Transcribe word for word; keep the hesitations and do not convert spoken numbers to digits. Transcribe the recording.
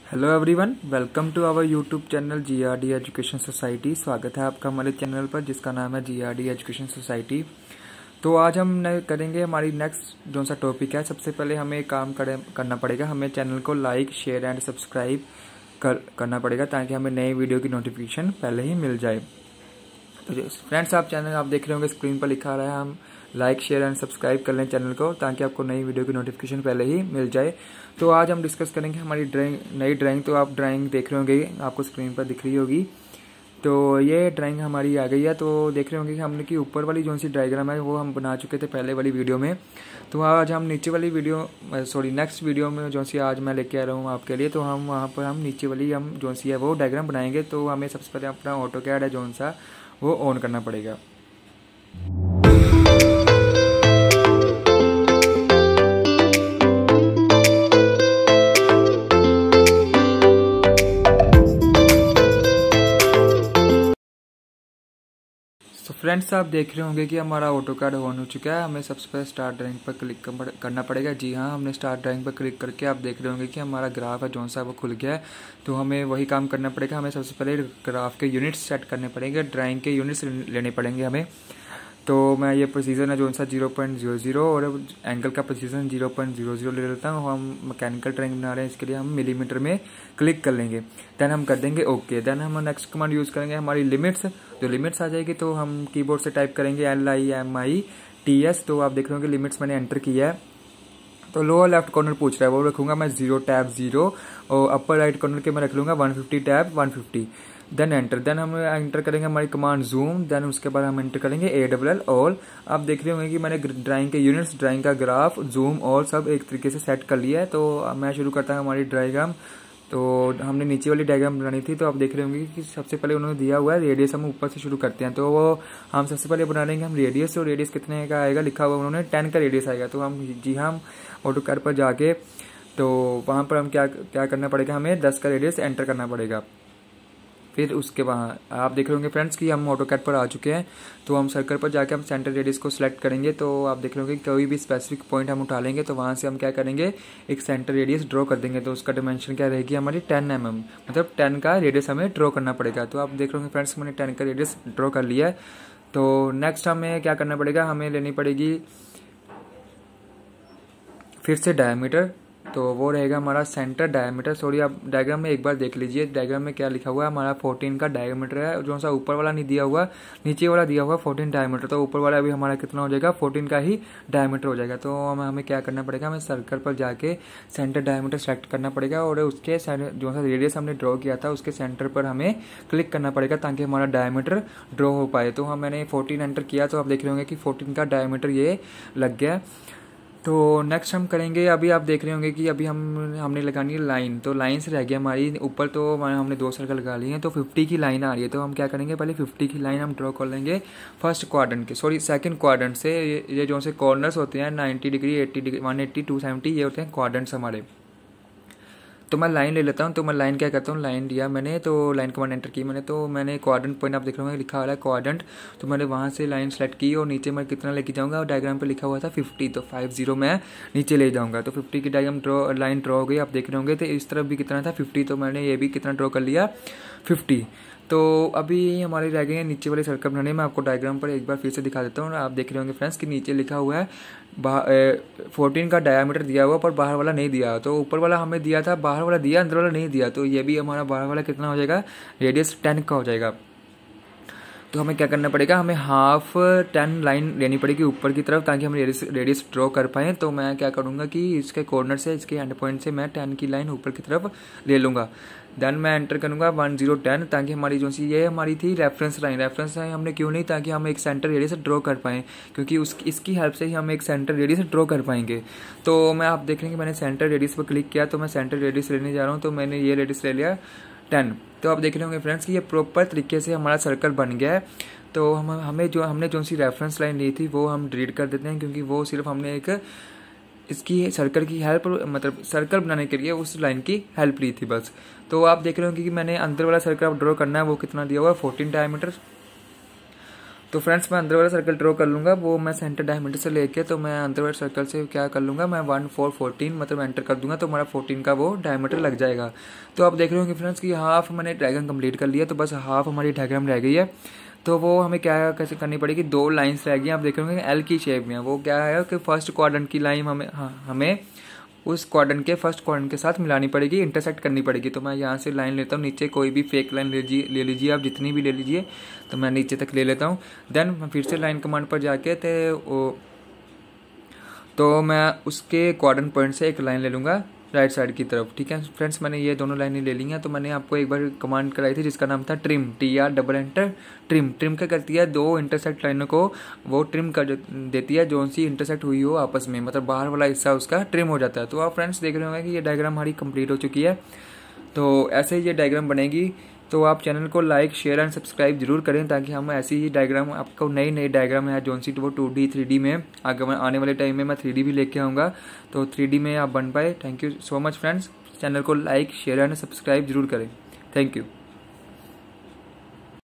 Hello everyone, welcome to our YouTube channel G R D education society. स्वागत है आपका हमारे चैनल पर जिसका नाम है G R D education society. तो आज हम करेंगे हमारी नेक्स्ट जो सा टॉपिक है। सबसे पहले हमें काम करे, करना पड़ेगा, हमें चैनल को लाइक शेयर एंड सब्सक्राइब कर, करना पड़ेगा ताकि हमें नई वीडियो की नोटिफिकेशन पहले ही मिल जाए। तो फ्रेंड्स, आप चैनल आप देख रहे होंगे स्क्रीन पर लिखा रहा है, हम लाइक शेयर एंड सब्सक्राइब कर लें चैनल को ताकि आपको नई वीडियो की नोटिफिकेशन पहले ही मिल जाए। तो आज हम डिस्कस करेंगे हमारी ड्राइंग नई ड्राइंग। तो आप ड्राइंग देख रहे होंगे, आपको स्क्रीन पर दिख रही होगी। तो ये ड्राइंग हमारी आ गई है। तो देख रहे होंगे कि हमने की ऊपर वाली जो सी डायग्राम है वो हम बना चुके थे पहले वाली वीडियो में। तो आज हम नीचे वाली वीडियो सॉरी नेक्स्ट वीडियो में जो सी आज मैं लेके आ रहा हूँ आपके लिए, तो हम वहाँ पर हम नीचे वाली हम जो सी है वो डायग्राम बनाएंगे। तो हमें सबसे पहले अपना ऑटो कैड है जो सा वो ऑन करना पड़ेगा। तो फ्रेंड्स, आप देख रहे होंगे कि हमारा ऑटो कैड ऑन हो चुका है। हमें सबसे पहले स्टार्ट ड्राइंग पर क्लिक करना पड़ेगा। जी हाँ, हमने स्टार्ट ड्राइंग पर क्लिक करके आप देख रहे होंगे कि हमारा ग्राफ है जो सा वो खुल गया है। तो हमें वही काम करना पड़ेगा। हमें सबसे पहले ग्राफ के यूनिट्स सेट करने पड़ेंगे, ड्राइंग के यूनिट्स लेने पड़ेंगे हमें। तो मैं ये प्रोसीजन है जो सा जीरो पॉइंट जीरो जीरो और एंगल का precision zero point zero zero ले लेता हूँ। हम मैकेनिकल ड्राइंग बना रहे हैं, इसके लिए हम मिलीमीटर में क्लिक कर लेंगे। देन हम कर देंगे ओके। देन हम नेक्स्ट कमांड यूज़ करेंगे हमारी लिमिट्स। जो लिमिट्स आ जाएगी तो हम कीबोर्ड से टाइप करेंगे L I M I T S. तो आप देख रहे होंगे लिमिट्स मैंने एंटर किया है। तो लोअर लेफ्ट कॉर्नर पूछ रहा है, वो रखूंगा मैं जीरो टैब जीरो और अपर राइट कॉर्नर के मैं रख लूंगा one fifty tab one fifty. Then enter. Then हम एंटर करेंगे हमारी कमांड जूम। देन उसके बाद हम एंटर करेंगे ए डबल एल ऑल। आप देख रहे होंगे कि मैंने ड्राइंग के यूनिट्स, ड्राइंग का ग्राफ, जूम ऑल सब एक तरीके से सेट कर लिया है। तो मैं शुरू करता हूँ हमारी डायग्राम। तो हमने नीचे वाली डायग्राम बनानी थी। तो आप देख रहे होंगे कि सबसे पहले उन्होंने दिया हुआ है रेडियस, हम ऊपर से शुरू करते हैं। तो वो हम सबसे पहले बना लेंगे हम रेडियस। और रेडियस कितने का आएगा, लिखा हुआ उन्होंने टेन का रेडियस आएगा। तो हम जी हाँ, हम ऑटो कैड पर जाके तो वहाँ पर हम क्या क्या करना पड़ेगा, हमें दस का रेडियस एंटर करना पड़ेगा। फिर उसके वहाँ आप देख रहे होंगे फ्रेंड्स कि हम ऑटो कैड पर आ चुके हैं। तो हम सर्कल पर जाके हम सेंटर रेडियस को सिलेक्ट करेंगे। तो आप देख रहे होंगे कोई भी स्पेसिफिक पॉइंट हम उठा लेंगे तो वहाँ से हम क्या करेंगे, एक सेंटर रेडियस ड्रॉ कर देंगे। तो उसका डिमेंशन क्या रहेगी हमारी टेन एम एम, मतलब टेन का रेडियस हमें ड्रॉ करना पड़ेगा। तो आप देख रहे होंगे फ्रेंड्स मैंने टेन का रेडियस ड्रॉ कर लिया है। तो नेक्स्ट हमें क्या करना पड़ेगा, हमें लेनी पड़ेगी फिर से डायमीटर। तो वो रहेगा हमारा सेंटर डायमीटर। सॉरी, आप डायग्राम में एक बार देख लीजिए डायग्राम में क्या लिखा हुआ है। हमारा फोर्टीन का डायमीटर है, जो सा ऊपर वाला नहीं दिया हुआ, नीचे वाला दिया हुआ फोर्टीन डायमीटर। तो ऊपर वाला अभी हमारा कितना हो जाएगा, फोर्टीन का ही डायमीटर हो जाएगा। तो हमें हमें क्या करना पड़ेगा, हमें सर्कल पर जाके सेंटर डायमीटर सेलेक्ट करना पड़ेगा और उसके जो सा रेडियस हमने ड्रॉ किया था उसके सेंटर पर हमें क्लिक करना पड़ेगा ताकि हमारा डायमीटर ड्रॉ हो पाए। तो हम मैंने फोर्टीन एंटर किया। तो आप देख रहे होंगे कि फोर्टीन का डायमीटर ये लग गया। तो नेक्स्ट हम करेंगे, अभी आप देख रहे होंगे कि अभी हम हमने लगानी है लाइन। तो लाइन से रह गया हमारी ऊपर, तो हमने दो सर्कल लगा लिए हैं। तो फिफ्टी की लाइन आ रही है। तो हम क्या करेंगे, पहले फिफ्टी की लाइन हम ड्रॉ कर लेंगे फर्स्ट क्वाड्रेंट के सॉरी सेकंड क्वाड्रेंट से। ये, ये जो से कॉर्नर्स होते हैं ninety degree, eighty degree, one eighty, two seventy, ये होते हैं क्वाड्रेंट्स हमारे। तो मैं लाइन ले लेता हूँ। तो मैं लाइन क्या करता हूँ, लाइन दिया मैंने, तो लाइन कमांड एंटर की मैंने। तो मैंने क्वाड्रेंट पॉइंट आप देख रहे होंगे लिखा हुआ है क्वाड्रेंट। तो मैंने वहाँ से लाइन सेलेक्ट की और नीचे मैं कितना लेके जाऊँगा, और डायग्राम पे लिखा हुआ था फिफ्टी। तो फाइव जीरो मैं नीचे ले जाऊँगा। तो फिफ्टी की डायग्राम ड्रॉ लाइन ड्रॉ हो गई, आप देख रहे होंगे। तो इस तरफ भी कितना था, फिफ्टी। तो मैंने ये भी कितना ड्रॉ कर लिया, फिफ्टी। तो अभी हमारी रह गई है नीचे वाली सर्कल बनाने। मैं आपको डायग्राम पर एक बार फिर से दिखा देता हूँ। आप देख रहे होंगे फ्रेंड्स कि नीचे लिखा हुआ है फोर्टीन का डायमीटर दिया हुआ, पर बाहर वाला नहीं दिया। तो ऊपर वाला हमें दिया था, बाहर वाला दिया, अंदर वाला नहीं दिया। तो ये भी हमारा बाहर वाला कितना हो जाएगा, रेडियस टेन का हो जाएगा। तो हमें क्या करना पड़ेगा, हमें हाफ टेन लाइन लेनी पड़ेगी ऊपर की तरफ ताकि हम रेडियस रेडियस ड्रॉ कर पाएँ। तो मैं क्या करूँगा कि इसके कॉर्नर से, इसके एंड पॉइंट से मैं टेन की लाइन ऊपर की तरफ ले लूँगा। देन मैं एंटर करूँगा वन जीरो टेन, ताकि हमारी जो सी ये हमारी थी रेफरेंस लाइन। रेफरेंस लाइन हमने क्यों नहीं, ताकि हम एक सेंटर रेडियस ड्रॉ कर पाएँ, क्योंकि उस इसकी हेल्प से ही हम एक सेंटर रेडियस ड्रॉ कर पाएंगे। तो मैं आप देख रहे हैं कि मैंने सेंटर रेडियस पर क्लिक किया। तो मैं सेंटर रेडियस लेने जा रहा हूँ। तो मैंने ये रेडियस ले लिया टेन। तो आप देख रहे होंगे फ्रेंड्स कि ये प्रॉपर तरीके से हमारा सर्कल बन गया है। तो हम हमें जो हमने जो सी रेफरेंस लाइन ली थी वो हम डिलीट कर देते हैं, क्योंकि वो सिर्फ हमने एक इसकी सर्कल की हेल्प, मतलब सर्कल बनाने के लिए उस लाइन की हेल्प ली थी बस। तो आप देख रहे होंगे कि मैंने अंदर वाला सर्कल ड्रॉ करना है, वो कितना दिया हुआ है, फोर्टीन डायमीटर। तो फ्रेंड्स मैं अंदर वाला सर्कल ड्रॉ कर लूँगा, वो मैं सेंटर डायमीटर से लेके तो मैं अंदर वाले सर्कल से क्या कर लूँगा, मैं वन फोर फोर्टीन मतलब एंटर कर दूंगा तो हमारा फोर्टीन का वो डायमीटर लग जाएगा। तो आप देख रहे हो कि फ्रेंड्स कि हाफ मैंने डायग्राम कंप्लीट कर लिया, तो बस हाफ हमारी डायग्राम रह गई है। तो वो हमें क्या कैसे करनी पड़ेगी, दो लाइन्स रह गई आप देख रहे होंगे एल की शेप में। वो क्या है कि फर्स्ट क्वाड्रेंट की लाइन हमें हाँ, हमें उस क्वाड्रेंट के फर्स्ट क्वाड्रेंट के साथ मिलानी पड़ेगी, इंटरसेक्ट करनी पड़ेगी। तो मैं यहाँ से लाइन लेता हूँ, नीचे कोई भी फेक लाइन ले लीजिए ले लीजिए आप जितनी भी ले लीजिए, तो मैं नीचे तक ले लेता हूँ। देन मैं फिर से लाइन कमांड पर जाके तो तो मैं उसके क्वाड्रेंट पॉइंट से एक लाइन ले लूँगा राइट साइड की तरफ। ठीक है फ्रेंड्स, मैंने ये दोनों लाइनें ले ली हैं। तो मैंने आपको एक बार कमांड कराई थी जिसका नाम था trim, T R double enter trim. Trim क्या करती है, दो इंटरसेक्ट लाइनों को वो ट्रिम कर देती है, जो सी इंटरसेक्ट हुई हो आपस में, मतलब बाहर वाला हिस्सा उसका ट्रिम हो जाता है। तो आप फ्रेंड्स देख रहे होंगे कि ये डायग्राम हमारी कंप्लीट हो चुकी है। तो ऐसे ही ये डायग्राम बनेगी। तो आप चैनल को लाइक शेयर एंड सब्सक्राइब जरूर करें, ताकि हम ऐसी ही डायग्राम आपको नई नई डायग्राम है जोन सी वो टू डी थ्री डी में आगे आने वाले टाइम में मैं थ्री डी भी लेके आऊँगा, तो थ्री डी में आप बन पाए। Thank you so much friends, channel को लाइक शेयर एंड सब्सक्राइब जरूर करें। Thank you.